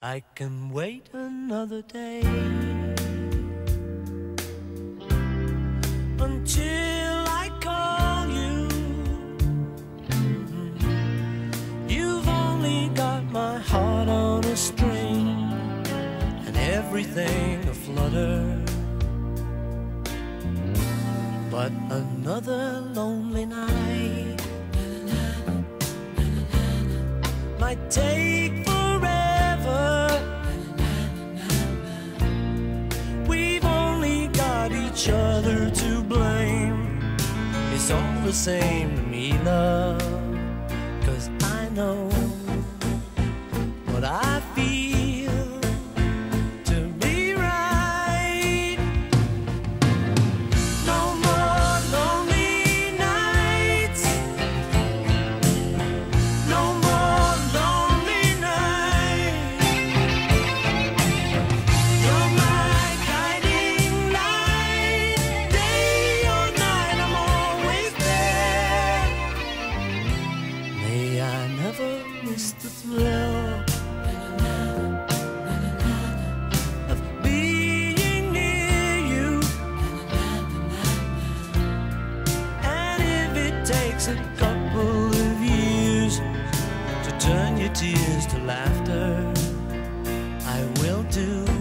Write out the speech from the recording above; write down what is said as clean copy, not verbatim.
I can wait another day until I call you. You've only got my heart on a string and everything aflutter. But another lonely night might take forever. We've only got each other to blame. It's all the same to me, love, 'cause I know what I feel to be right. No more lonely nights. No more lonely nights. You're my guiding light. Day or night, I'm always there. May I never miss the thrill of being near you. And if it takes a couple of years to turn your tears to laughter, I will do